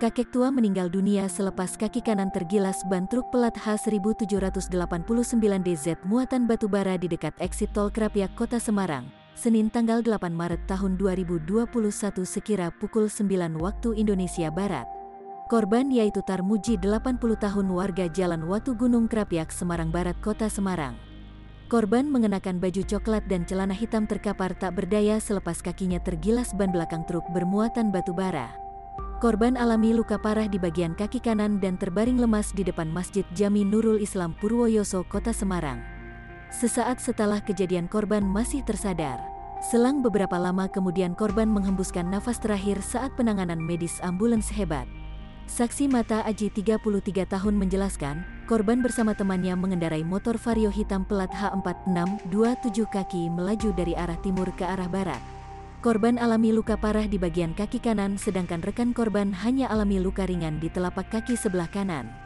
Kakek tua meninggal dunia selepas kaki kanan tergilas ban truk pelat H1789DZ muatan batubara di dekat eksit tol Krapyak, Kota Semarang, Senin tanggal 8 Maret tahun 2021 sekira pukul 9 waktu Indonesia Barat. Korban yaitu Tarmuji 80 tahun warga Jalan Watu Gunung Krapyak, Semarang Barat, Kota Semarang. Korban mengenakan baju coklat dan celana hitam terkapar tak berdaya selepas kakinya tergilas ban belakang truk bermuatan batubara. Korban alami luka parah di bagian kaki kanan dan terbaring lemas di depan Masjid Jami Nurul Islam Purwoyoso, Kota Semarang. Sesaat setelah kejadian korban masih tersadar. Selang beberapa lama kemudian korban menghembuskan nafas terakhir saat penanganan medis ambulans hebat. Saksi mata Aji 33 tahun menjelaskan, korban bersama temannya mengendarai motor Vario hitam pelat H4627 kaki melaju dari arah timur ke arah barat. Korban alami luka parah di bagian kaki kanan sedangkan rekan korban hanya alami luka ringan di telapak kaki sebelah kanan.